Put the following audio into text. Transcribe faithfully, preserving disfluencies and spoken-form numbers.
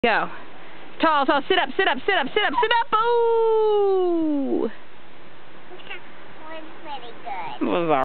Go. Tall, tall, sit up, sit up, sit up, sit up, sit up. Ooh! That was pretty good. Was